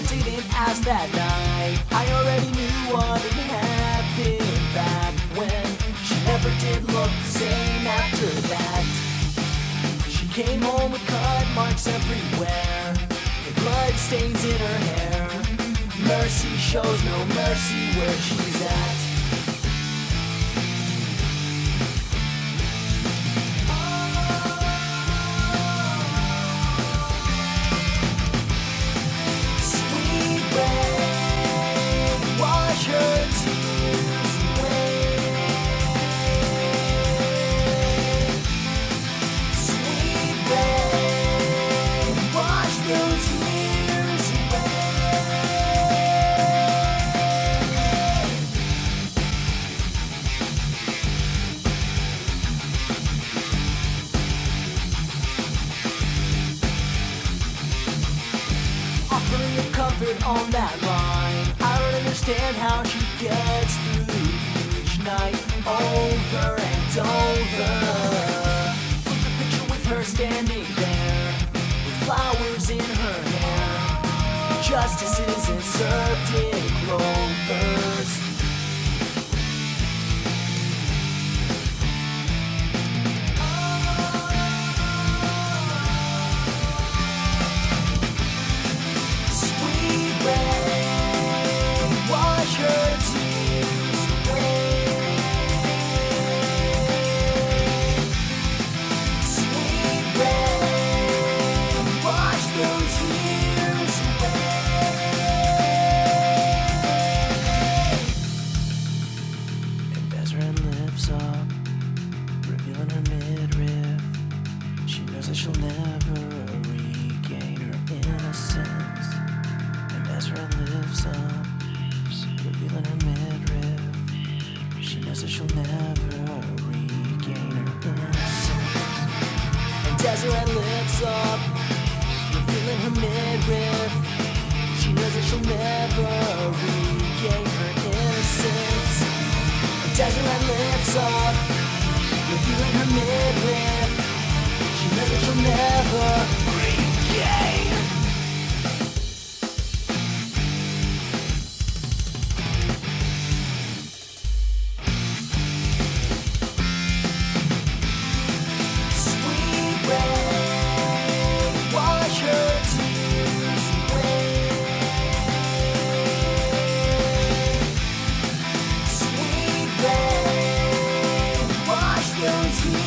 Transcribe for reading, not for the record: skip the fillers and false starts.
I didn't ask that night. I already knew what had happened back when. She never did look the same after that. She came home with cut marks everywhere, and blood stains in her hair. Mercy shows no mercy where she's at. On that line, I don't understand how she gets through each night over and over. Put the picture with her standing there, with flowers in her hair. Justice isn't served in clovers. She'll never regain her innocence. And as her lifts up, revealing her midriff, she knows that she'll never regain her innocence. And as her lifts up, revealing her midriff, she knows that she'll never regain her innocence. And as her lifts up, revealing her midriff, she knows that she'll never regain. Sweet rain, wash her tears away. Sweet rain, wash those tears.